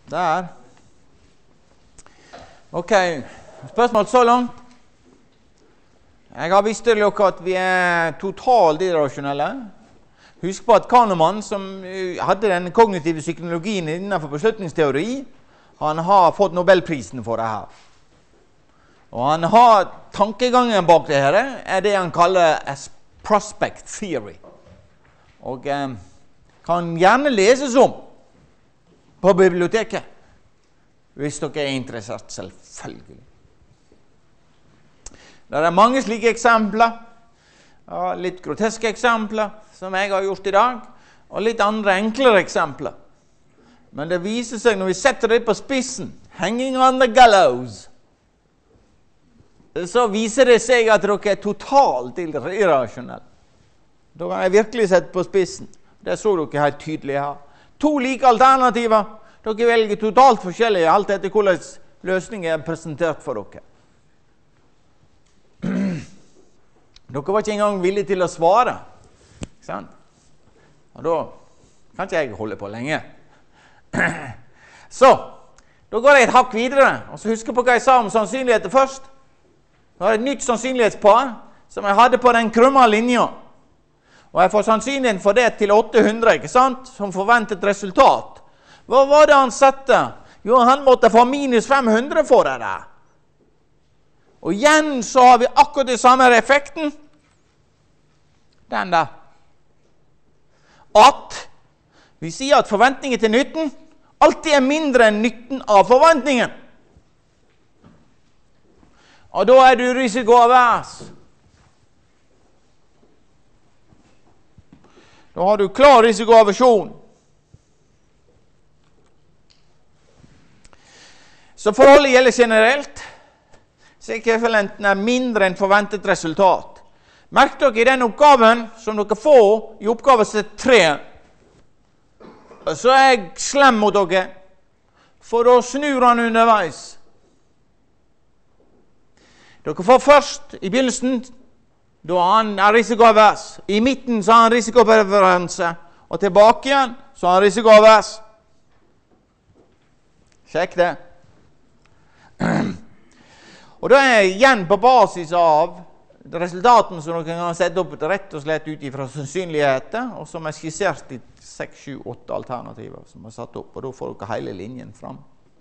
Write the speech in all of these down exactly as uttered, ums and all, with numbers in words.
Der. Ok, spørsmål så langt? Jeg har vist til dere at vi er totalt irrasjonelle. Husk på at Kahneman, som hadde den kognitive psykologien innenfor beslutningsteori, han har fått Nobelprisen for det her. Og han har tankegangen bak det her, er det han kaller as prospect theory. Og eh, kan gjerne leses om på biblioteket, hvis dere er interessert, selvfølgelig. Det er mange slike eksempler, ja, litt groteske eksempler, som jeg har gjort i dag, og litt andre enklere eksempler. Men det viser seg, når vi setter det på spissen, hanging on the gallows, så viser det seg at dere er totalt irrasjonelle. Da har jeg virkelig sett på spissen. Det så dere helt tydelig her. To like alternativer. Dere velger totalt forskjellige, alt etter hvordan løsningen er presentert for dere. Dere var ikke engang villige til å svare. Ikke sant? Og da kan ikke jeg holde på lenge. Så, da går jeg et hakk videre, og så husker på hva jeg sa om sannsynligheter først. Det var et nytt sannsynlighetspar som jeg hadde på den krumma linja. Og jeg får sannsynligheten for det til åtte hundre, ikke sant? Som forventet resultat. Hva var det han satte? Jo, han måtte få minus fem hundre for det der. Og igjen så har vi akkurat den samme effekten. Den der. At vi sier at forventningen til nytten alltid er mindre enn nytten av forventningen. Og da er du risikoavers. Da har du klar risikoaversjon. Så forholdet gjelder generelt. Sikkerhetskvotienten er mindre enn forventet resultat. Merk dere i den oppgaven som dere får i oppgavesett tre, så er jeg slem mot dere, for da snur han underveis. Dere får først i begynnelsen, da han er risikoavers. I midten så har han risikopreferanse, og tilbake igjen så har han risikoavers. Sjekk det. Og da er jeg igjen på basis av resultatene som dere kan sette opp rett og slett ut fra sannsynligheter, og som er skissert i seks, sju, åtte alternativer som er satt opp, og da får dere hele linjen fram.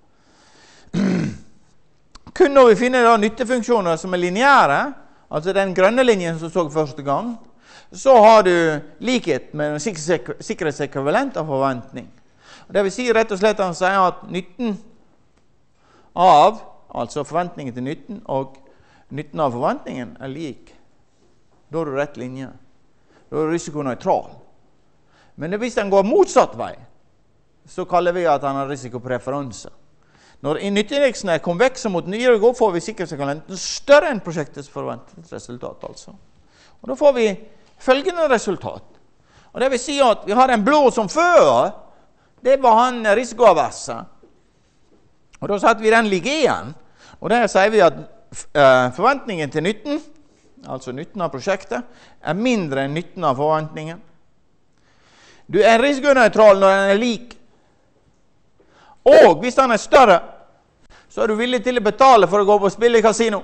Kun når vi finner da nyttefunksjoner som er lineære, altså den grønne linjen som så første gang, så har du likhet med en sikkerhetsekvivalent av forventning. Og det vil si rett og slett han sier at nytten av, altså forventningen til nytten, og nytten av forventningen er lik. Da er du rett linje. Da er du risikonøytral. Men hvis den går motsatt vei, så kaller vi at han har risikopreferanse. Når nytteindeksen er konvekse mot nyere går, får vi sikkerhetsekvivalenten større enn prosjektets forventet resultat, altså. Og da får vi følgende resultat. Og det vil si at vi har en blå som før, det var han risikoaverse. Og da satte vi den like igjen, og der sier vi at uh, forventningen til nytten, altså nytten av prosjektet, er mindre enn nytten av forventningen. Du er risikonøytral når den er lik. Og hvis den er større, så er du villig til å betale for å gå på spill i kasino.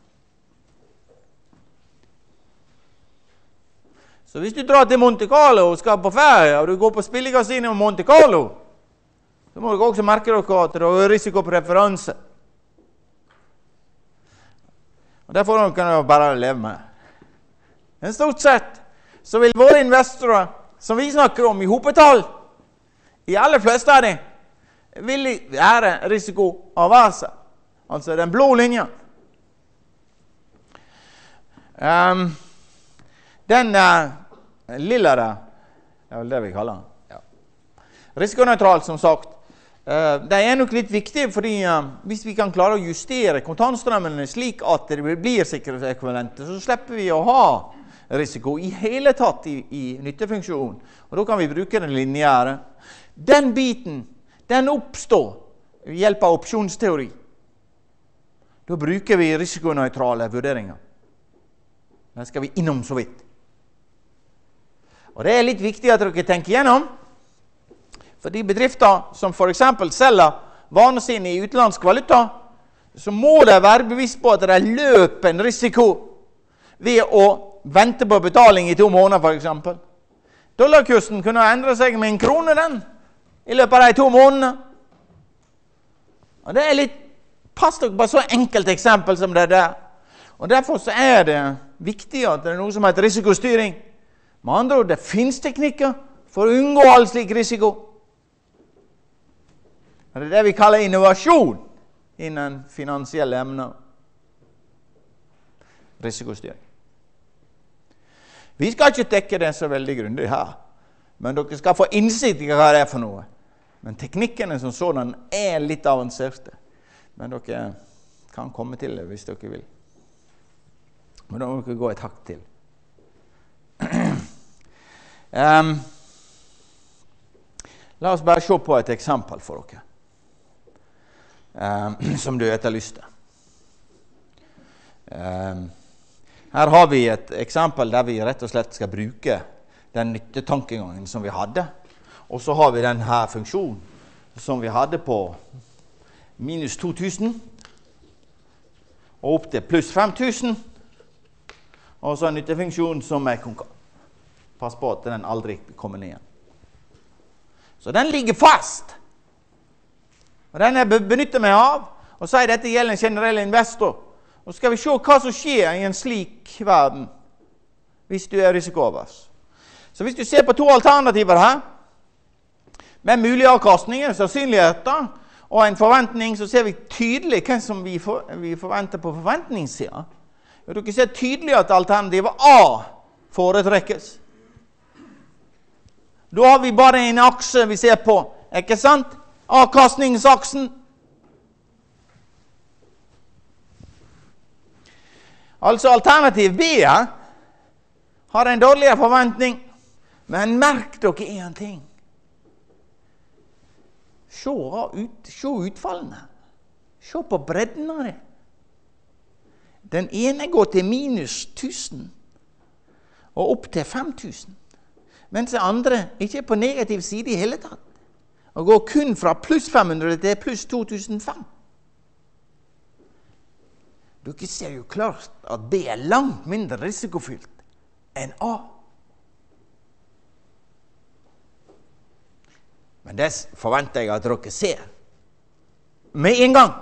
Så hvis du drar til Monte Carlo og skal på ferie, og du går på spill i kasino i Monte Carlo, så må dere også merke dere at det er risikopreferanse. Og derfor kan dere bare leve med. Men stort sett så vil våre investorer, som vi snakker om i hopetall, i alle fleste av dem, vil være risikoaverse. Altså den blå linjen. Um, den uh, lilla der, det er vel det vi kaller den. Ja. Risikonøytral, som sagt. Uh, det er nok litt viktig, fordi uh, hvis vi kan klare å justere kontantstrømmene slik at det blir sikkerhetsekvivalenter, så slipper vi å ha risiko i hele tatt i, i nyttefunksjonen. Og da kan vi bruke den lineære. Den biten, den oppstår ved hjelp av opsjonsteori. Da bruker vi risikonøytrale vurderinger. Det skal vi innom så vidt. Og det er litt viktig at dere tenker gjennom, for de bedrifter som for eksempel selger vanene sine i utenlandsk valuta, så må de være bevisst på at de løper en risiko ved å vente på betaling i to måneder, for eksempel. Dollarkursen kunne endre seg med en krone, den, i løpet av de to månedene. Og det er litt, pass dere på så enkelt eksempel som det der. Og derfor så er det viktig at det er noe som heter risikostyring. Med andre ord, det finnes teknikker for å unngå all slik risiko. Og det er det vi kaller innovasjon innen finansielle emner. Risikostyring. Vi skal ikke dekke det så veldig grundig her, men dere skal få innsikt i hva det er for noe. Men teknikkene som sådan er litt avanserte. Men dere kan komme til det hvis dere vil. Men da må dere gå et hakk til. um, la oss bare se på et eksempel for dere. Um, som du etterlyste. Um, her har vi et eksempel der vi rett og slett skal bruke den nyttetankegangen som vi hadde. Og så har vi denne funksjonen som vi hadde på minus to tusen og opp til pluss fem tusen. Og så en nyttefunksjon som er konka. Pass på at den aldri kommer ned igjen. Så den ligger fast. Og den jeg benytter meg av, og sier dette gjelder en generell investor. Og skal vi se hva som skjer i en slik verden, hvis du er risikoavers. Så hvis du ser på to alternativer her, med mulige avkastninger, sannsynligheter, og en forventning, så ser vi tydelig hva som vi, for, vi forventer på forventningssiden. Og dere ser tydelig at alternativet A foretrekkes. Da har vi bare en akse vi ser på, ikke sant? Avkastningsaksen. Altså alternativ B har en dårligere forventning, men merk dere en ting. Se, ut, se utfallene. Se på bredden av det. Den ene går til minus tusen og opp til fem tusen, mens den andre ikke er på negativ side i hele tatt, og går kun fra pluss fem hundre til pluss to tusen fem. Dere ser jo klart at B er langt mindre risikofylt enn A. Men det forventer jeg at dere ser med en gang.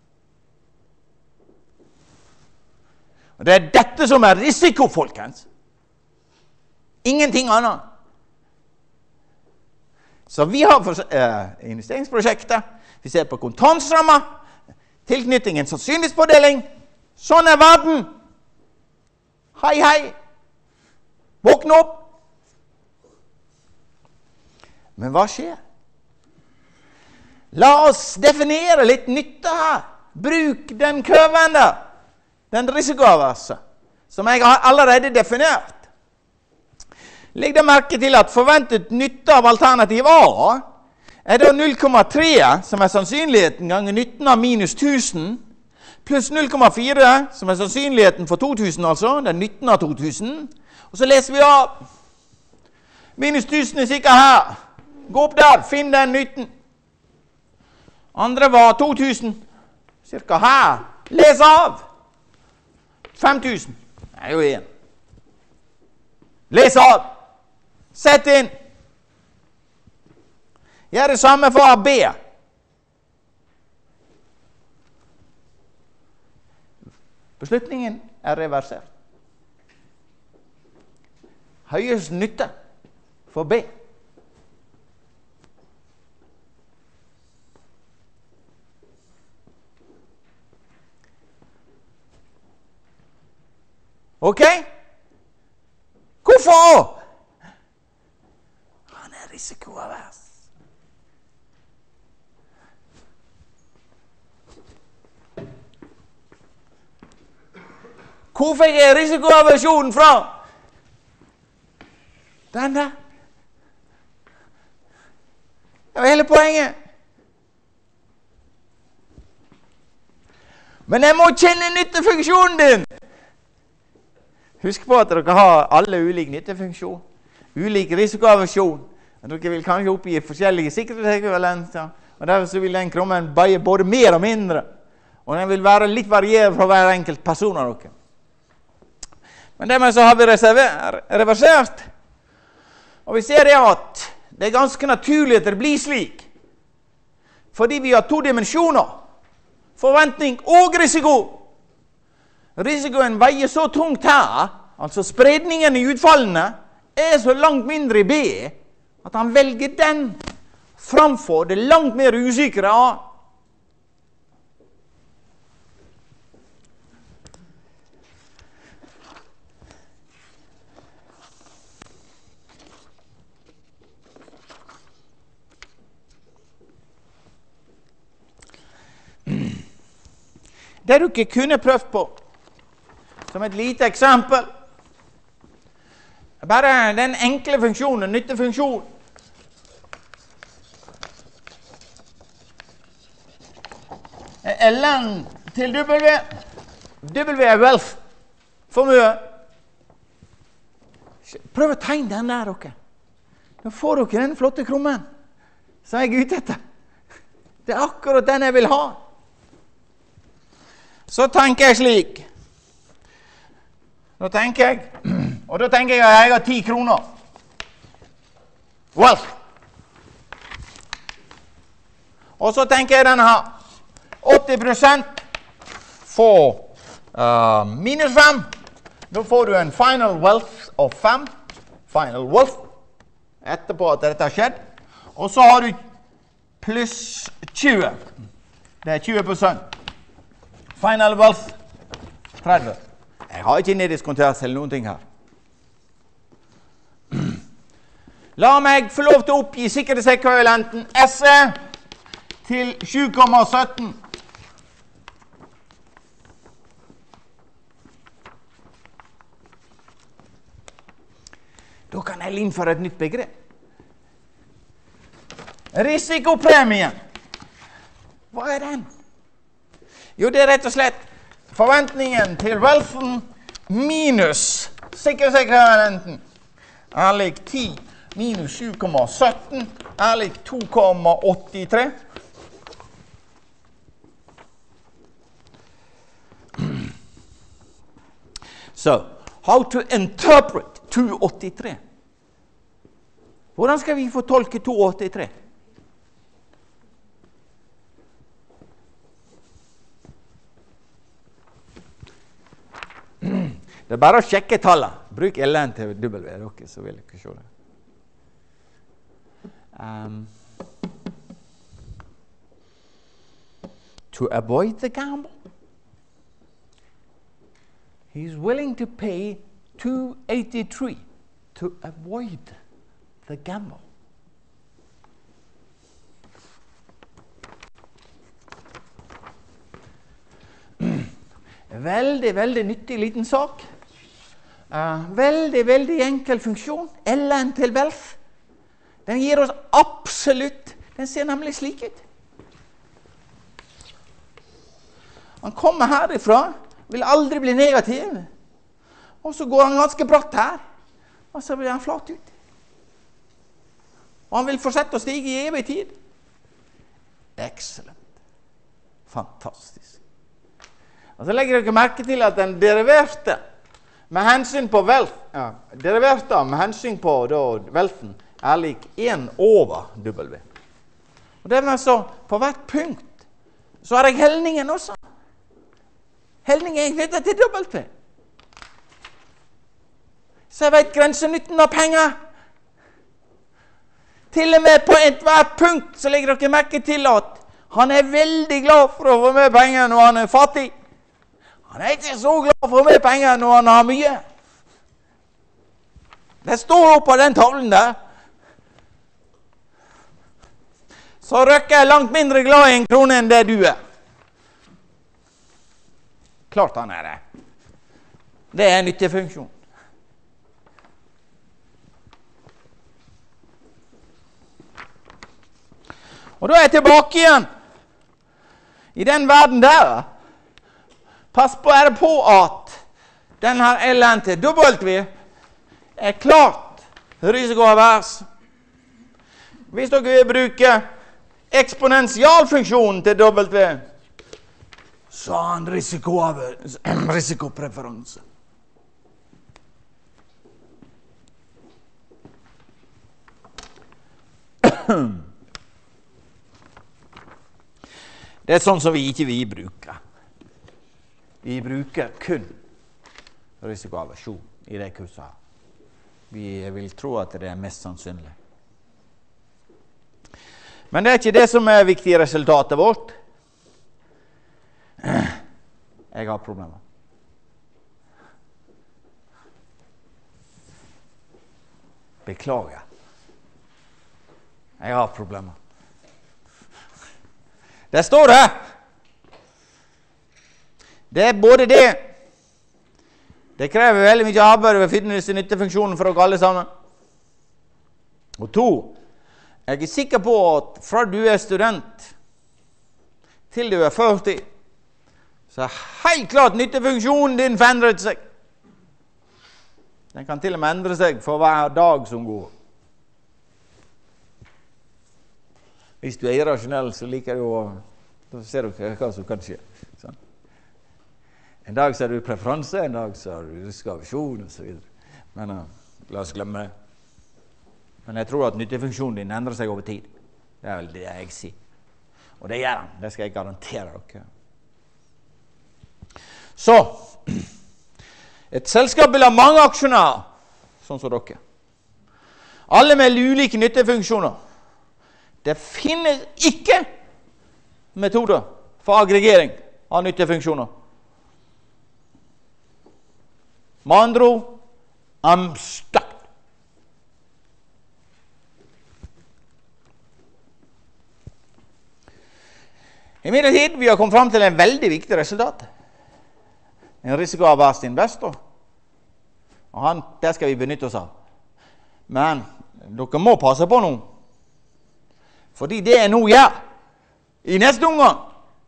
Og det er dette som er risiko, folkens. Ingenting annet. Så vi har for, eh, investeringsprosjekter, vi ser på kontantrammer, tilknytning en sannsynlighetsfordeling. Sånn er verden. Hei, hei. Våkne opp. Men hva skjer? La oss definere litt nytte her. Bruk den kurven der, den risikoaverse, som jeg har allerede definert. Legg deg merke til at forventet nytte av alternativ A er da null komma tre, som er sannsynligheten ganger nytten av minus tusen, pluss null komma fire, som er sannsynligheten for to tusen, altså, det er nytten av to tusen. Og så leser vi av. Minus tusen er sikkert her. Gå opp der, finn den nytten. Andre var to tusen, cirka her. Les av. fem tusen, det er jo en. Les av. Sett inn. Gjør det samme for B. Beslutningen er reversert. Høyest nytte for B. Ok? Hvorfor? Han er risikoavers. Hvor fikk jeg risikoaversjonen fra? Den der. Det var hele poenget. Men jeg må kjenne nyttefunksjonen din. Husk på at dere har alle ulik nyttefunksjon, ulik risikoaversjon. Dere vil kanskje oppgi forskjellige sikkerhetsekvivalenter Og derfor så vil den krummen bøye både mer og mindre. Og den vil være litt varieret fra hver enkelt person av dere. Men dermed så har vi reversert. Og vi ser det at det er ganske naturlig at det blir slik. Fordi vi har to dimensjoner. Forventning og risiko. Risikoen veier så tungt her, altså spredningen i utfallene, er så langt mindre i B, at han velger den framfor det langt mer usikre A. Det du ikke kunne prøvd på, som et lite eksempel, bare den enkle funksjonen, nyttefunksjonen. Ln til W, W er wealth, formue. Prøv å tegne den der, dere. Nå får dere den flotte krummen som jeg er ute etter. Det er akkurat den jeg vil ha. Så tenker jeg slik. Nå tenker jeg, og da tenker jeg at jeg har ti kroner. Wealth. Og så tenker jeg denne her. åtti prosent for uh, minus fem. Da får du en final wealth of fem. Final wealth. Etterpå at dette har skjedd. Og så har du pluss tjue. Det er tjue prosent. Final wealth tretti. Jeg har ikke neddiskontert eller noen ting her. La meg få lov til å oppgi sikkerhetsekvivalenten S E til sju komma sytten. Da kan jeg innføre et nytt begrep. Risikopremien. Hva er den? Jo, det er rett og slett forventningen til wealthen minus sikkerhetsekvivalenten er lik ti minus sju komma sytten er lik to komma åttitre. So, how to interpret to åttitre? Hvordan skal vi få tolke to åttitre? Det er bare å sjekke tallet. Bruk Ln til W, dere, så vil dere se det. Um, to avoid the gamble, he's willing to pay two eighty-three to avoid the gamble. Veldig, veldig nyttig liten sak. Uh, veldig, veldig enkel funksjon. Ln til wealth. Den gir oss absolutt, den ser nemlig slik ut. Han kommer herifra, vil aldri bli negativ. Og så går han ganske bratt her, og så blir han flat ut. Og han vil fortsette å stige i evig tid. Excellent. Fantastisk. Og så legger dere merke til at den deriverte med hensyn på wealth, ja, deriverte med hensyn på da, wealthen, er lik en over W. Og det er så, på hvert punkt, så har jeg helningen også. Helningen er knyttet til W. Så jeg vet grensenytten av penger. Til og med på et hvert punkt, så legger dere merke til at han er veldig glad for å få med penger når han er fattig. Han er ikke så glad for å få med penger når han har mye. Det står oppe på den tavlen der. Så Røkke er langt mindre glad i en krone enn det du er. Klart han er det. Det er en nyttig funksjon. Og da er jeg tilbake igjen. I den verden der, pass på er det på at den her Ln til W er klart risikoavers. Hvis dere vil bruke eksponentialfunksjonen til W, så har han risiko risikopreferanse. Det er sånn som vi ikke vi bruker. Vi bruker kun risikoaversjon i det kurset her. Vi vil tro at det er mest sannsynlig. Men det er ikke det som er viktig i resultatet vårt. Jeg har problemer. Beklager. Jeg har problemer. Det står det. Det er både det. Det krever veldig mye arbeid å finne disse nyttefunksjonen for dere alle sammen. Og to, jeg er sikker på at fra du er student til du er førti, så er helt klart nyttefunksjonen din forandret seg. Den kan til og med endre seg for hver dag som går. Hvis du er irrasjonell, så liker du å... Da ser du hva som kan skje. Sånn. En dag så har du preferanse, en dag så har du riskavisjon og så videre. Men uh, la oss glemme det. Men jeg tror at nyttefunksjonen din endrer seg over tid. Det er vel det jeg sier. Og det gjør den. Det skal jeg garantere dere. Så, et selskap vil ha mange aksjonærer, sånn som dere. Alle med ulike nyttefunksjoner. Det finnes ikke metoder for aggregering av nyttefunksjoner. Med andre ord, I'm stuck. I midlertid, vi har kommet fram til en veldig viktig resultat. En risikoavers investor. Og han, det skal vi benytte oss av. Men dere må passe på noe. Fordi det er noe gjør i neste omgang.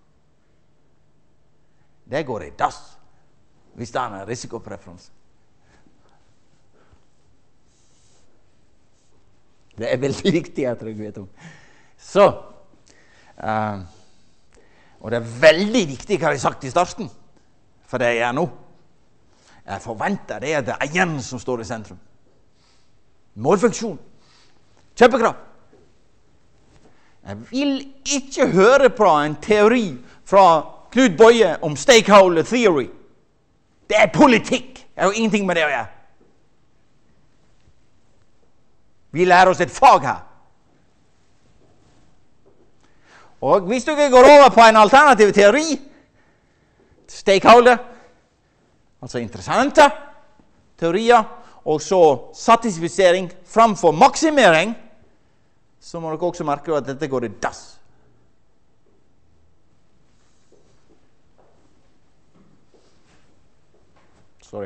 Det går i dass hvis det er en risikopreferanse. Det er veldig viktig at dere vet om. Så, uh, og det er veldig viktig hva jeg har sagt i starten, for det er nå. Jeg forventer det at det er eieren som står i sentrum. Målfunksjon. Kjøpekraft. Jeg vil ikke høre på en teori fra Knut Boye om stakeholder theory. Det er politikk. Det har ingenting med det å gjøre. Vi lærer oss et fag her. Og hvis dere går over på en alternativ teori, stakeholder, altså interessante teorier, og så satisfisering framfor maksimering, så må dere også merke at dette går i dass. Sorry.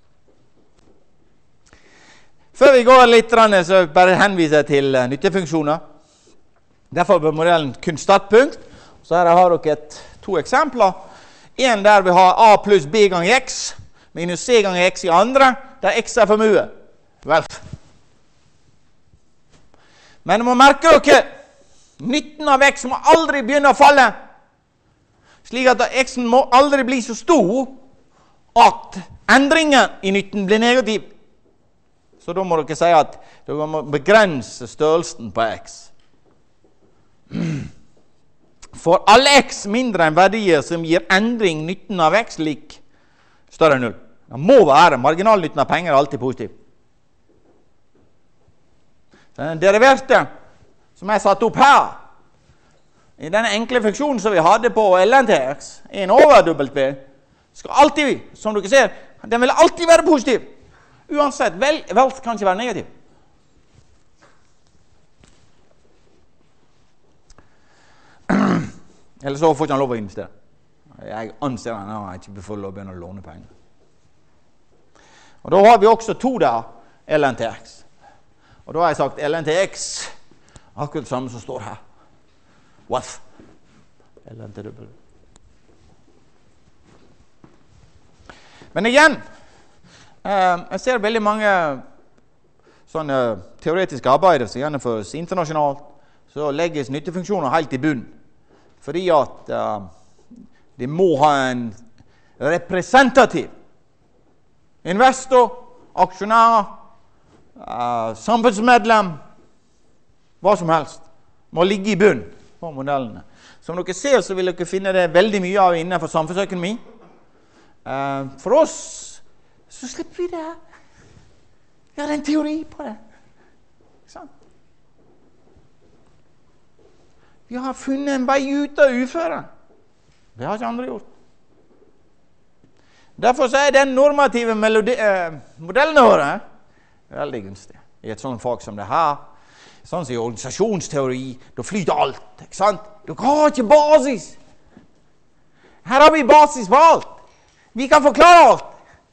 Før vi går litt, så bare henviser jeg til nyttefunksjoner. Derfor blir modellen kun startpunkt. Så her har dere et, to eksempler. En der vi har A pluss B ganger X, minus C ganger X i andre, der X er formue. Vel. Men du må merke dere, nytten av X må aldri begynne å falle, slik at X-en må aldri bli så stor at endringen i nytten blir negativ. Så da må dere si at dere må begrense størrelsen på X. For alle X mindre enn verdier som gir endring nytten av X lik større enn null. Det må være marginalnytten av penger alltid positiv. Den deriverte som jeg satt opp her, i denne enkle funksjonen som vi hadde på L N T X, en over W, skal alltid, som dere ser, den vil alltid være positiv. Uansett, vel, vel kan ikke være negativ. Eller så får ikke han lov å investere. Jeg anser han når han ikke får lov å begynne å låne penger. Og da har vi også to der, L N T X. Og da har jeg sagt L N T X, akkurat det samme som står her. What? L N T W. Men igjen, eh, jeg ser veldig mange sånne teoretiske arbeider som gjennomføres internasjonalt, så legges nyttefunksjoner helt i bunn. Fordi at uh, de må ha en representativ investor, aksjonær, uh, samfunnsmedlem, hva som helst, må ligge i bunn på modellene. Som dere ser, så vil dere finne det veldig mye av innenfor samfunnsøkonomi. Uh, for oss, så slipper vi det her. Vi har en teori på det. Ikke sant? Vi har funnet en vei ut av uføre. Det har ikke andre gjort. Derfor så er den normative melodi, eh, modellene våre veldig gunstig. I et sånt fag som det her, sånn som i organisasjonsteori, da flyter alt, ikke sant? Dere har ikke basis. Her har vi basis på alt. Vi kan forklare alt.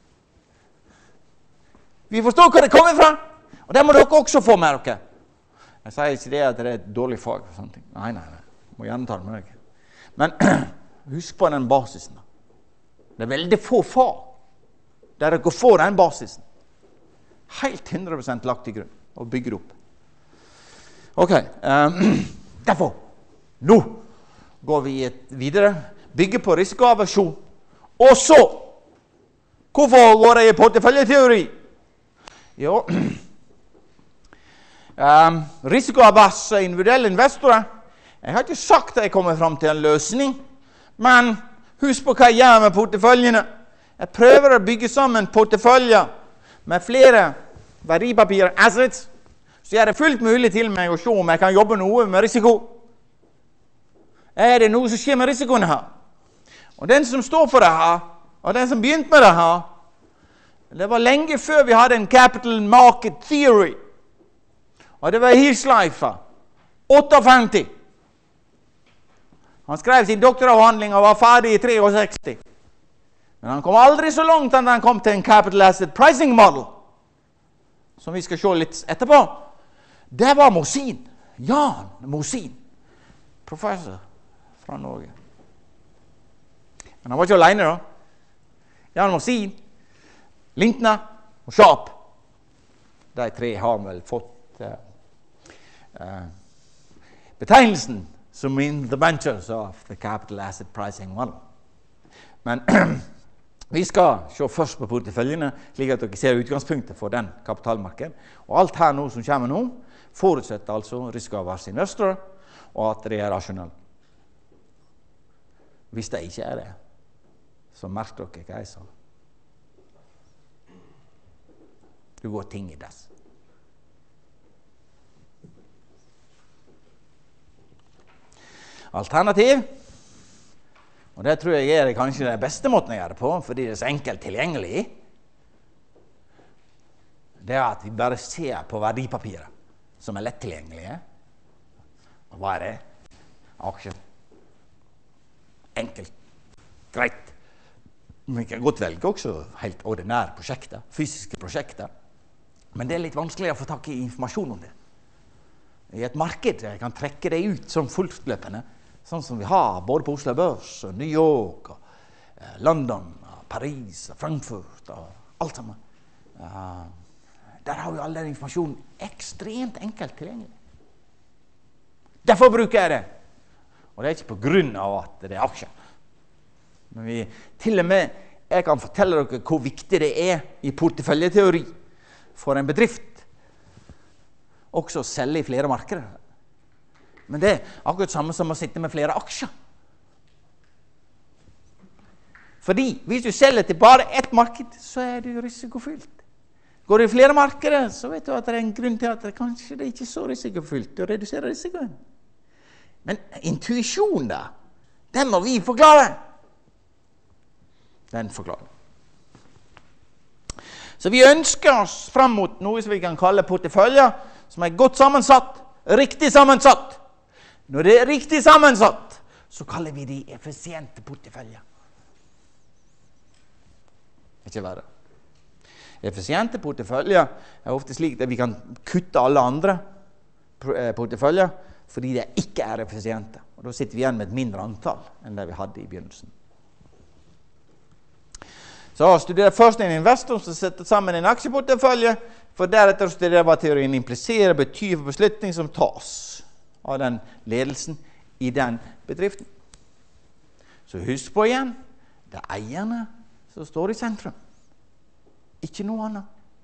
Vi forstår hvor det kommer fra, og det må dere også få med dere. Jeg sier ikke det at det er et dårlig fag for sånne ting. Nei, nei, nei. Jeg må gjerne ta det med dere. Men husk på den basisen. Det er veldig få fag der dere får den basisen. Helt hundre prosent lagt til grunn og bygger opp. Ok, um, derfor, nå går vi videre. Bygge på risikoaversjon. Og så, hvorfor går jeg i porteføljeteori? Jo, um, risikoaverse individuelle investorer. Jeg har ikke sagt at jeg kommer frem til en løsning, men husk på hva jeg gjør med porteføljene. Jeg prøver å bygge sammen porteføljer med flere verdipapirer, assets, så er det fullt mulig til meg å se om jeg kan jobbe noe med risiko. Er det noe som skjer med risikoene her? Og den som står for det her, og den som begynte med det her, det var lenge før vi hadde en capital market theory. Og det var Hirschleifer, femtiåtte. Han skrev sin doktoravhandling og var ferdig i sekstifire. Men han kom aldri så langt at han kom til en capital asset pricing model, som vi skal se litt etterpå. Det var Mosin. Jan Mosin. Professor fra Norge. Men han var ikke alene da. Jan Mosin, Lintner og Sharp. De tre har vel fått uh, uh, betegnelsen som in the benches of the capital asset pricing model. Men vi skal se først på porteføljene, slik at dere ser utgangspunktet for den kapitalmarkedet. Og alt her nå som kommer nå, forutsetter altså risikoavers investorer, og at det er rasjonelt. Hvis det ikke er det, så merker dere hva jeg sa. Du går ting i dess. Alternativ, og det tror jeg er kanskje den beste måten å gjøre det på, fordi det er så enkelt tilgjengelig, det er at vi bare ser på verdipapirer som er lett tilgjengelige. Og hva er det? Aksjer. Enkelt. Greit. Men vi kan godt velge også helt ordinære prosjekter, fysiske prosjekter. Men det er litt vanskelig å få tak i informasjon om det. I et marked jeg kan trekke det ut som fortløpende, sånn som vi har både på Oslo Børs, og New York, og eh, London, og Paris, og Frankfurt, og alt sammen. Uh, der har vi all den informasjonen ekstremt enkelt tilgjengelig. Derfor bruker jeg det. Og det er ikke på grunn av at det er aksjer. Men vi, til og med, jeg kan fortelle dere hvor viktig det er i porteføljeteori for en bedrift også å selge i flere markeder. Men det er akkurat samme som å sitte med flere aksjer. Fordi hvis du selger til bare ett marked, så er du risikofylt. Går du i flere markeder, så vet du at det er en grunn til at det kanskje det ikke er så risikofylt. Du reduserer risikoen. Men intuisjon da, den må vi forklare. Den forklarer. Så vi ønsker oss frem mot noe som vi kan kalle porteføljer, som er godt sammensatt, riktig sammensatt. Når det er riktig sammensatt, så kaller vi de effisiente porteføljer. Ikke verre. Effisiente porteføljer er ofte slik at vi kan kutte alle andre porteføljer, fordi det ikke er effisiente. Og da sitter vi igjen med et mindre antall enn det vi hadde i begynnelsen. Så studerer først en investor som setter sammen en aksjeportefølje, for deretter studerer hva teorien impliserer, betyr for beslutning som tas. av den ledelsen i den bedriften. Så husk på igjen, det er eierne som står i sentrum. Ikke noe annet.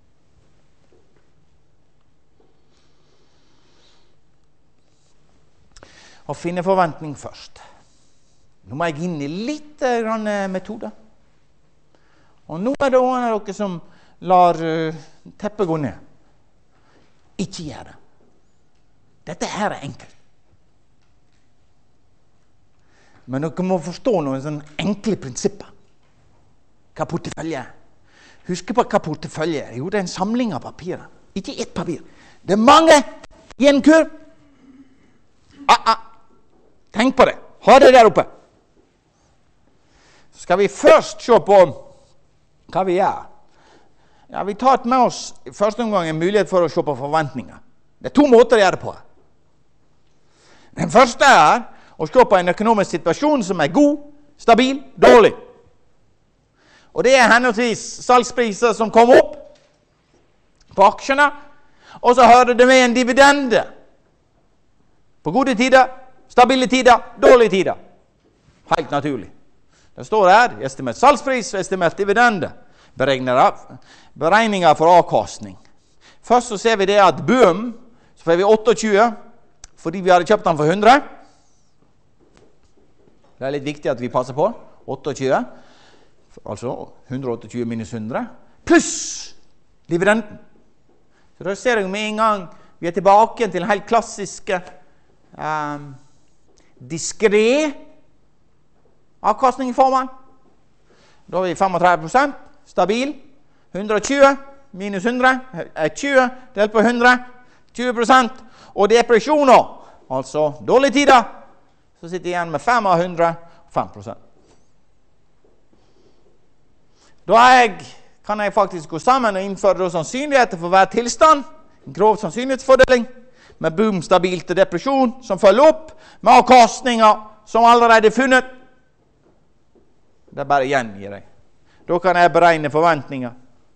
Å finne forventning først. Nå må jeg inn i litt grann metode. Og nå er det noen av dere som lar teppet gå ned. Ikke gjør det. Dette her er enkelt. Men dere må forstå noen sånne enkle prinsipper. Hva portefølje er. Husk på hva portefølje er. Jo, det er en samling av papirer. Ikke ett papir. Det er mange i en kurv. Ah, ah. Tenk på det. Ha det der oppe. Så skal vi først se på hva vi gjør. Ja, vi tar med oss i første omgang en mulighet for å se på forventninger. Det er to måter å gjøre det på. Den første er å se på en økonomisk situasjon som er god, stabil, dårlig. Og det er henholdsvis salgspriser som kommer opp på aksjene, og så hører det med en dividende. På gode tider, stabile tider, dårlige tider. Helt naturlig. Det står her, estimert salgspris og estimert dividende. Beregninger for avkastning. Først så ser vi det at boom, så får vi tjueåtte, fordi vi hadde kjøpt den for hundre. Det er litt viktig at vi passer på. tjueåtte, altså hundre og tjueåtte minus hundre, pluss dividenden. Så da ser jeg med en gang vi er tilbake til helt klassiske um, diskré avkastning i formen. Da har vi femogtredve prosent, stabil, hundre og tjue minus hundre, er tjue, delt på hundre, tjue prosent, og depresjoner, altså dårlige tider, så sitter jeg igjen med fem av hundre, fem prosent. Da jeg, kan jeg faktisk gå sammen og innføre sannsynligheter for hver tilstand, en grov sannsynlighetsfordeling, med boom, stabilt og depresjon som følger opp, med avkastninger som allerede er funnet. Det er bare gjengir jeg. Da kan jeg beregne forventninger.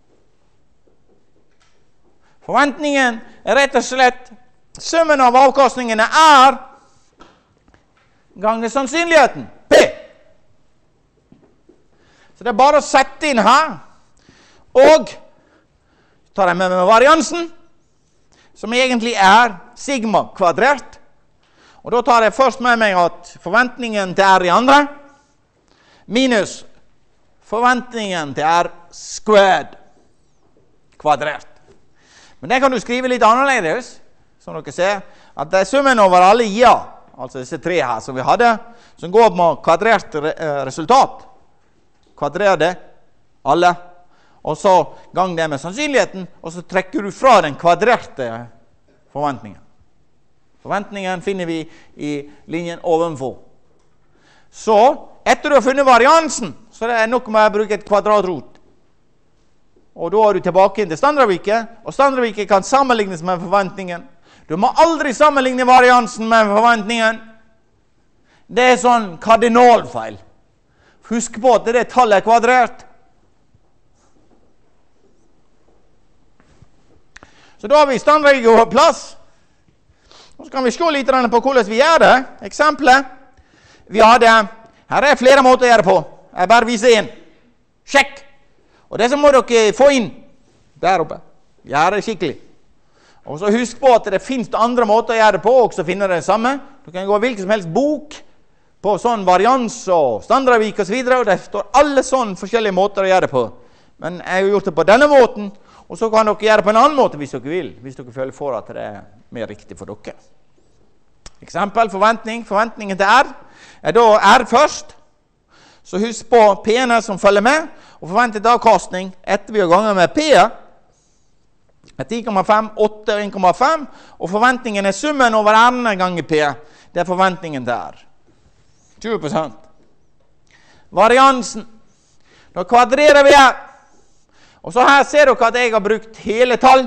Forventningen er rett og slett summen av avkastningene er ganger sannsynligheten, P. Så det er bare å sette inn her, og tar jeg med meg variansen, som egentlig er sigma kvadrert. Og da tar jeg først med meg at forventningen til R i andre, minus forventningen til R squared kvadrert. Men det kan du skrive litt annerledes, som dere ser, at det er summen over alle i-a, altså disse tre her som vi hadde, som går med kvadrert resultat. Kvadrer det, alle, og så gang det med sannsynligheten, og så trekker du fra den kvadrerte forventningen. Forventningen finner vi i linjen ovenfor. Så, etter du har funnet variansen, så det er nok med å bruke et kvadratrot. Og da er du tilbake inn til standardviket, og standardviket kan sammenlignes med forventningen. Du må aldri sammenligne variansen med forventningen. Det er sånn kardinalfeil. Husk på at det tallet er kvadrert. Så da har vi standardviket på plass. Og så kan vi se litt på hvordan vi gjør det. Eksemplet. Vi hadde, her er flere måter å gjøre på. Jeg bare viser en. Sjekk! Og det så må dere få inn der oppe. Gjør det skikkelig. Og så husk på at det finnes andre måter å gjøre det på, og så finner det samme. Du kan gå hvilken som helst bok på sånn varians og standardvik og så videre, og det står alle sånne forskjellige måter å gjøre det på. Men jeg har gjort det på denne måten, og så kan dere gjøre det på en annen måte hvis dere vil, hvis dere føler for at det er mer riktig for dere. Eksempel, forventning. Forventningen til R er da R først. Så husk på P-ene som følger med, og forventet avkastning etter vi har ganger med P-er. ti komma fem, åtte og en komma fem, og forventningen er summen over R-ene ganger P. Det er forventningen til R. tjue prosent. Variansen. Da kvadrerer vi her. Og så her ser dere at jeg har brukt hele tall.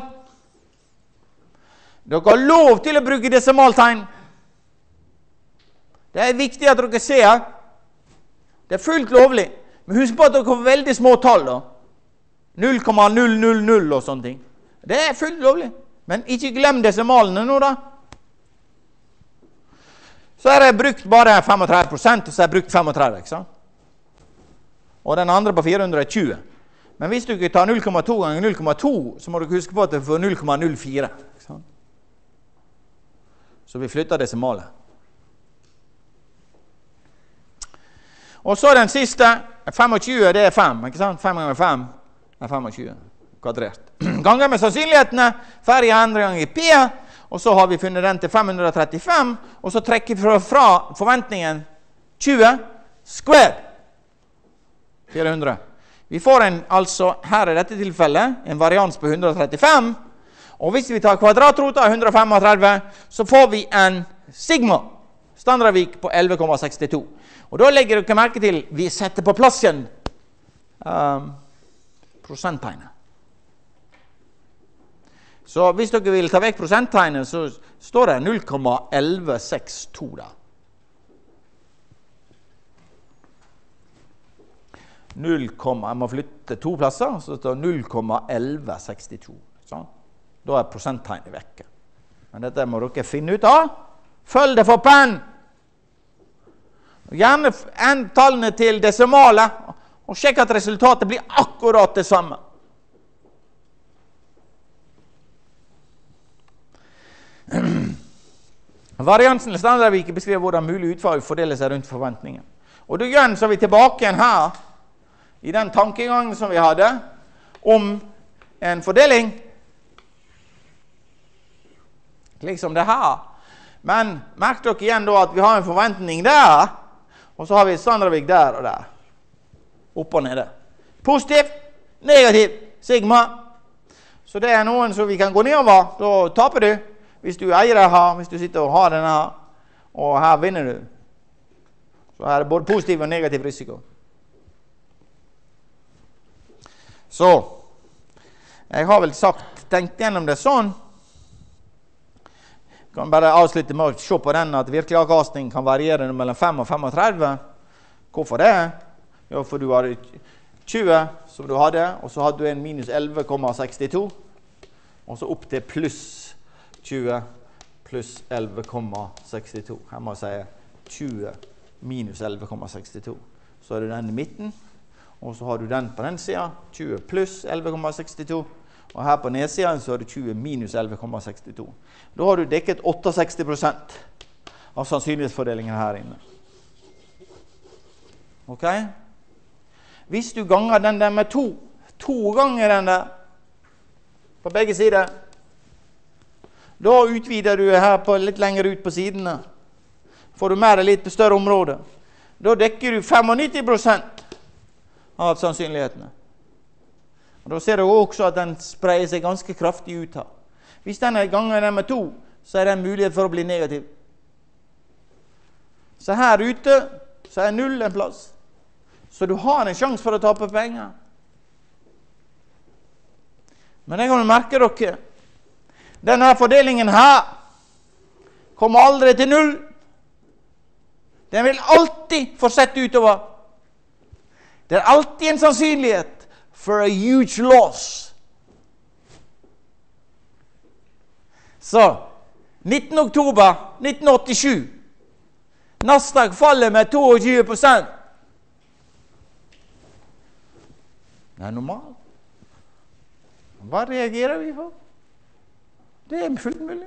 Dere har lov til å bruke desimaltegn. Det er viktig at dere ser. Det er fullt lovlig. Men husk på at dere har veldig små tall da. null komma null null null og sånne ting. Det er fullt lovlig. Men ikke glem desimalene nå da. så har jeg brukt bare femogtredve prosent, og så har jeg brukt femogtredve, ikke sant? Og den andre på fire hundre er tjue. Men hvis du ikke tar null komma to ganger null komma to, så må du huske på at du får null komma null fire. Ikke sant? Så vi flytter desimalet. Og så den siste, femogtjue, det er fem, ikke sant? fem ganger fem er femogtjue, kvadrert. Ganger med sannsynlighetene, ferdig andre ganger i pi, og så har vi funnet den til fem hundre og trettifem, og så trekker vi fra, fra forventningen tjue, square, fire hundre. Vi får en, altså, her i dette tilfellet, en varians på hundre og trettifem, og hvis vi tar kvadratrota av hundre og femogtredve, så får vi en sigma, standardvik på elleve komma sekstito. Og da legger dere merke til, vi setter på plass igjen um, prosenttegnet. Så hvis dere vil ta vekk prosenttegnet, så står det null komma elleve seks to da. null, jeg må flytte to plasser, så det står null komma elleve seks to. Sånn. Da er prosenttegnet vekke. Men dette må dere finne ut av. Følg det for penn! Gjerne en tallene til desimale, og sjekk at resultatet blir akkurat det samme. Variansen eller standardviket beskriver hvordan mulig utfall fordeler seg rundt forventningen. Og da igjen så er vi tilbake igjen her, i den tankegangen som vi hadde, om en fordeling, slik som det her. Men merk dere igjen da at vi har en forventning der, og så har vi standardvik der og der. Opp og nede. Positiv, negativ, sigma. Så det er noen som vi kan gå nedover, da taper du. Hvis du eier det her, hvis du sitter og har denne her, og her vinner du. Så her er det både positiv og negativ risiko. Så, jeg har vel sagt, tenkt gjennom det sånn. Jeg kan bare avslutte med å se på den at virkelig avkastning kan variere mellom fem og femogtredve. Hvorfor det? Jo, for du har tjue som du hadde, og så hadde du en minus elleve komma sekstito, og så opp til pluss tjue pluss elleve komma sekstito. Her må jeg si tjue minus elleve komma sekstito. Så er det den i midten, og så har du den på den siden, tjue pluss elleve komma sekstito, og her på nedsiden så har du tjue minus elleve komma sekstito. Da har du dekket sekstiåtte prosent av sannsynlighetsfordelingen her inne. Ok? Hvis du ganger den der med to, to ganger den der, på begge sider, da utvider du her på litt lenger ut på sidene. Får du mer litt større område. Da dekker du nittifem prosent av sannsynlighetene. Og da ser du også at den spreier seg ganske kraftig ut her. Hvis denne gangen er med to, så er det en mulighet for å bli negativ. Så her ute, så er null en plass. Så du har en sjanse for å tape penger. Men jeg kan merke dere, denne fordelingen her kommer aldri til null. Den vil alltid fortsette utover. Det er alltid en sannsynlighet for a huge loss. Så, nittende oktober nitten åttisju, Nasdaq faller med tjueto prosent. Det er normalt. Hva reagerer vi for? Det er fullt mulig.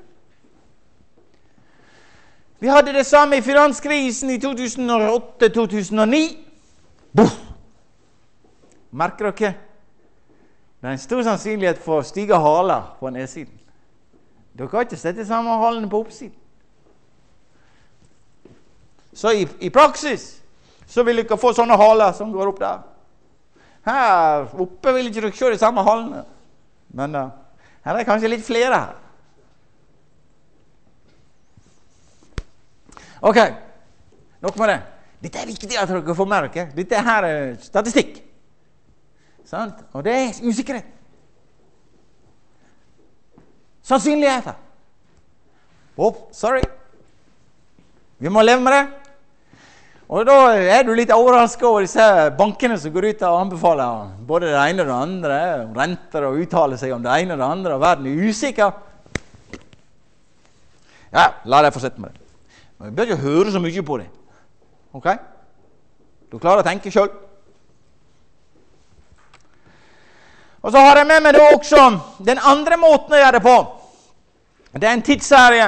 Vi hadde det samme i finanskrisen i to tusen og åtte til to tusen og ni. Buff! Merker dere? Det er en stor sannsynlighet for stige haler på nedsiden. Dere kan ikke sette samme halene på oppsiden. Så i, i praksis så vil dere få sånne haler som går opp der. Her oppe vil ikke dere se de samme halene. Men uh, her er kanskje litt flere her. Ok, nok med det. Dette er viktig at dere får med dere. Dette her er statistikk. Sant? Og det er usikkerhet. Sannsynligheter. Oh, sorry. Vi må leve med det. Og da er du litt overrasket over disse bankene som går ut og anbefaler både det ene og det andre, renter og uttaler seg om det ene og det andre, og verden er usikker. Ja, la deg fortsette med det. Vi bør ikke høre så mye på det. Ok? Du klarer å tenke selv. Og så har jeg med meg da også den andre måten å gjøre det på. Det er en tidsserie.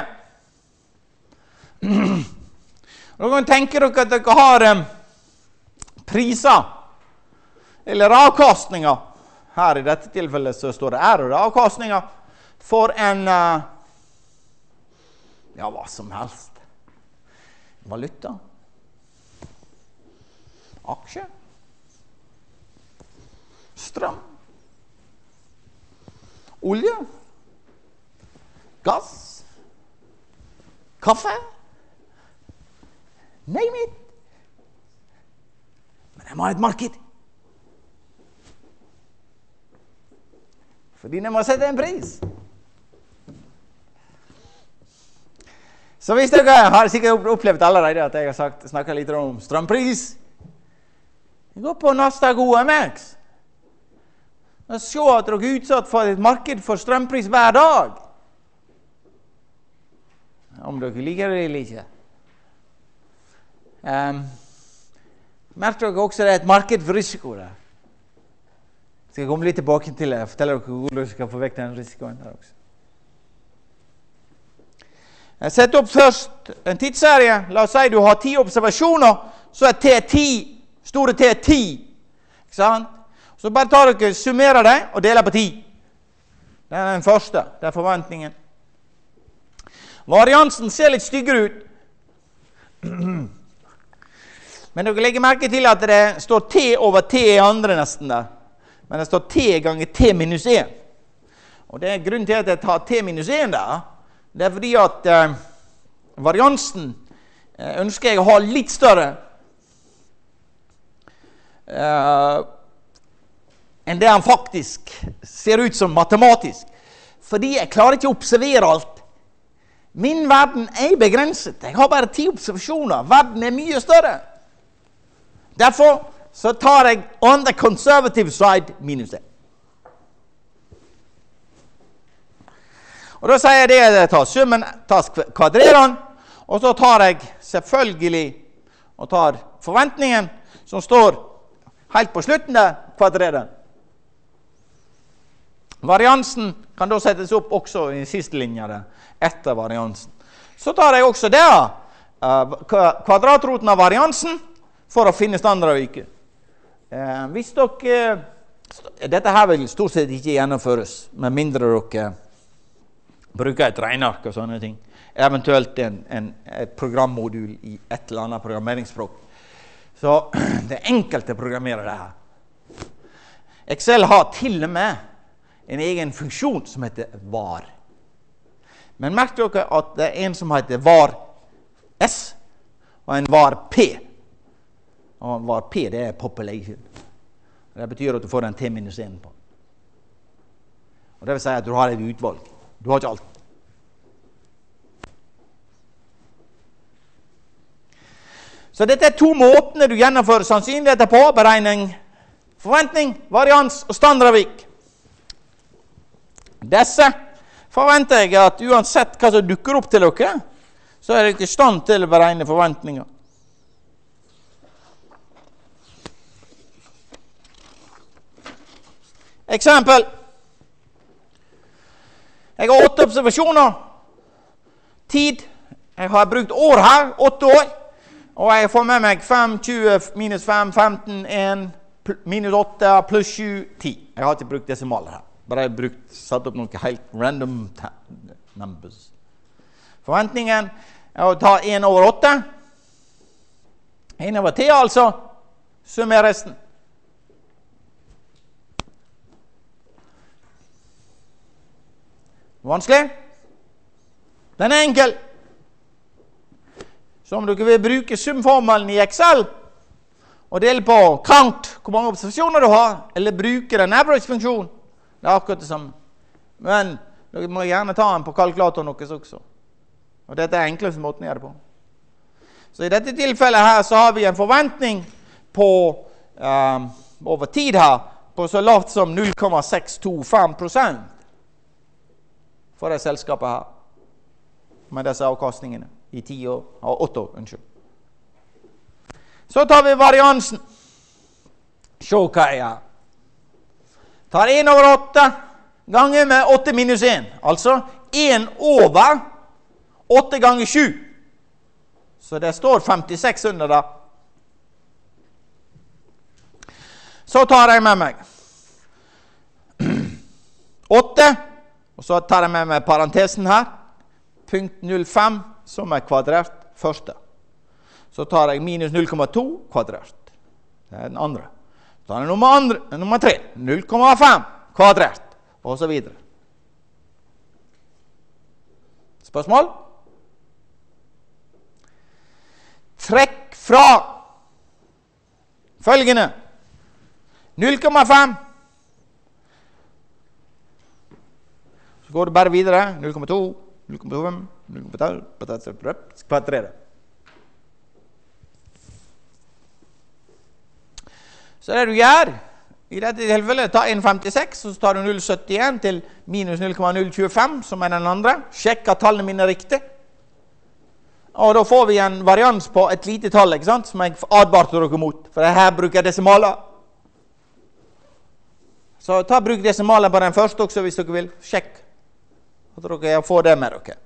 Da kan tenke dere at dere har um, priser, eller avkastninger. Her i dette tilfellet så står det er og avkastninger for en, uh, ja, hva som helst. Valuta, aksje, strøm, olje, gass, kaffe, name it. Men jeg må ha et marked. Fordi jeg må sette en pris. Så hvis dere har sikkert opplevd allerede at jeg har sagt, snakket litt om strømpris, gå på Nasdaq O M X og se at dere er utsatt for et marked for strømpris hver dag. Om dere liker det eller ikke. Um, merker dere også at det er et marked for risiko der. Skal jeg komme litt tilbake til det og fortelle dere hvordan dere skal få vekk den risikoen der også. Jeg setter opp først en tidsserie. La oss si du har ti observasjoner, så er T ti, store T ti. Ikke sant? Så bare tar dere, summerer det og deler på ti. Det er den første, det er forventningen. Variansen ser litt styggere ut. Men dere legger merke til at det står T over T i andre nesten der. Men det står T ganger T minus en. Og det er grunnen til at jeg tar T minus en der. Det er fordi at eh, variansen eh, ønsker jeg å ha litt større eh, enn det han faktisk ser ut som matematisk. Fordi jeg klarer ikke å observere alt. Min verden er begrenset. Jeg har bare ti observasjoner. Verden er mye større. Derfor så tar jeg on the conservative side minus en. Og da sier jeg det at jeg tar summen, tar kvadreren, og så tar jeg selvfølgelig og tar forventningen som står helt på slutten der, kvadreren. Variansen kan da settes opp også i siste linje der, etter variansen. Så tar jeg også der uh, kvadratroten av variansen for å finne standardavviket. Uh, hvis dere, dette her vil stort sett ikke gjennomføres, med mindre dere bruker et regneark og sånne ting. Eventuelt en, en, et programmodul i et eller annet programmeringsspråk. Så det er enkelt å programmere det her. Excel har til og med en egen funksjon som heter var. Men merk dere at det er en som heter var S og en var P. Og var P, det er population. Det betyr at du får en T minus en på. Og det vil si at du har et utvalg. Du har ikke alt. Så dette er to måtene du gjennomfører sannsynligheter på, beregning, forventning, varians og standardavvik. Disse forventer jeg at uansett hva som dukker opp til dere, så er dere i stand til å beregne forventninger. Eksempel. Jeg har åtte observasjoner. Tid. Jeg har brukt år her, åtte år. Og jeg får med meg fem, tjue, minus fem, femten, en, minus åtte, pluss sju, ti. Jeg har ikke brukt desimaler her. Bare jeg har brukt, satt opp noen helt random numbers. Forventningen er å ta en over åtte. en over ti altså. Summer resten. Vanskelig? Den er enkel. Så om dere vil bruke sumformelen i Excel og dele på count, hvor mange observasjoner du har, eller bruke den average-funksjonen, det er akkurat det samme. Men dere må gjerne ta den på kalkulatoren deres også. Og dette er enkleste måten å gjøre det på. Så i dette tilfellet her så har vi en forventning på um, over tid her, på så lavt som null komma seks to fem prosent. For det selskapet her, med disse avkastningene i ti år, og åtte år, unnskyld. Så tar vi variansen. Se hva jeg gjør. Tar en over åtte, ganger med åtte minus en. Altså en over åtte ganger sju. Så det står femtiseks under da. Så tar jeg med meg åtte, og så tar jeg med meg parentesen her. Punkt null fem som er kvadrert første. Så tar jeg minus null komma to kvadrert. Det er den andre. Så tar jeg nummer, andre, nummer tre. null komma fem kvadrert. Og så videre. Spørsmål? Trekk fra følgende. null komma fem. Så går det bare videre. null komma to, null komma fem, null komma to, kvadrere. Så det du gjør, i dette tilfellet, ta en komma femtiseks, og så tar du null komma syttien til minus null komma null to fem, som er den andre. Sjekk at tallene mine er riktig. Og da får vi en varians på et lite tall, ikke sant? Som jeg advarte dere mot, for her bruker jeg desimaler. Så ta bruk desimaler på den første også, hvis dere vil. Sjekk at dere får det med dere.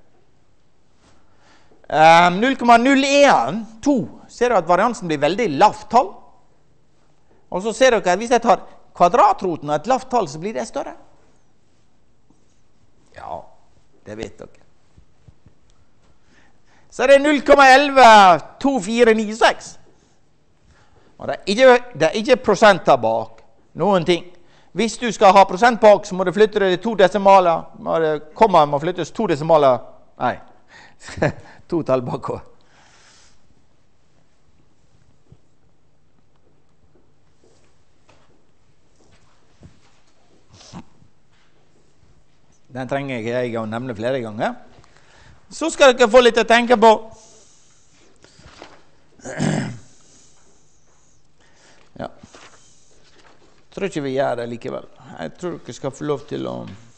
Um, null komma null en to, ser du at variansen blir veldig lavt tall? Og så ser dere at hvis jeg tar kvadratroten av et lavt tall, så blir det større. Ja, det vet dere. Så er det null komma ett ett to fire ni seks. Og det er ikke, det er ikke prosenter bak noen ting. Hvis du skal ha prosent bak, så må du flytte det to desimaler. Må det, komma må flyttes to desimaler. Nei, to tall bakover. Den trenger ikke jeg å nevne flere ganger. Så skal dere få litt å tenke på. Ja. Jeg tror ikke vi gjør det likevel. Jeg tror dere skal få lov til å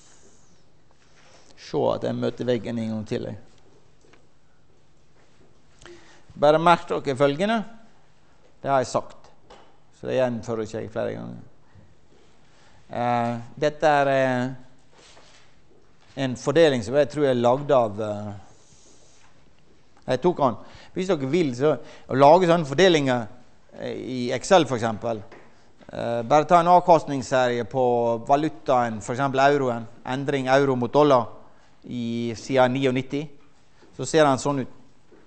se at jeg møter veggen en gang til. Bare merk dere følgende. Det har jeg sagt. Så det gjenfører ikke jeg flere ganger. Uh, dette er... Uh, en fordeling som jeg tror er lagd av uh, jeg tok den hvis dere vil så, å lage sånne fordelinger uh, i Excel for eksempel uh, bare ta en avkastningsserie på valutaen, for eksempel euroen, endring euro mot dollar i siden nittionio, så ser den sånn ut.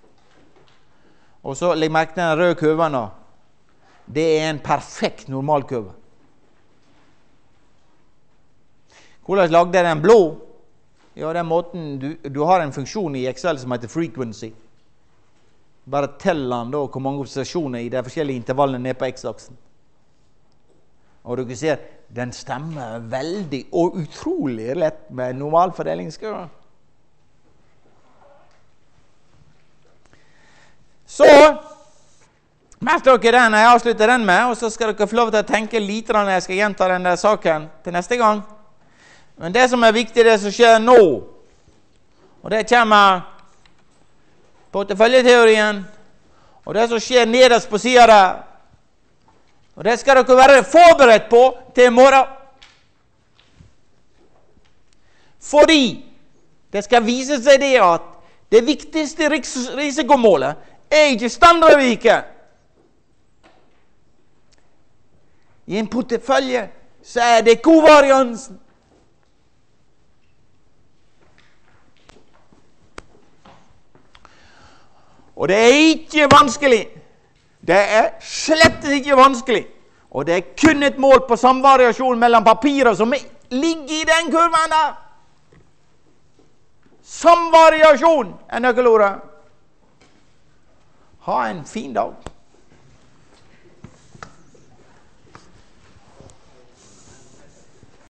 Og så legg merke til den røde kurven da. Det er en perfekt normalkurve. Hvordan lagde jeg den blå? Ja, den måten, du, du har en funksjon i Excel som heter frequency. Bare tell den da, hvor mange observasjoner i de forskjellige intervallene ned på x-aksen. Og dere ser, den stemmer veldig og utrolig lett med normalfordelingskurve. Så, merk dere den jeg avslutter den med, og så skal dere få lov til å tenke litt når jeg skal gjenta den der saken til neste gang. Men det som er viktig, det som skjer nå, og det kommer porteføljeteorien, og det som skjer nederst på siden der, og det skal dere være forberedt på til i morgen. Fordi det skal vise seg det at det viktigste risikomålet er ikke standardvike. I en portefølje så er det kovariansen. Og det er ikke vanskelig. Det er slett ikke vanskelig. Og det er kun et mål på samvariasjon mellom papirer som ligger i den kurven der. Samvariasjon er nøkkelordet. Ha en fin dag.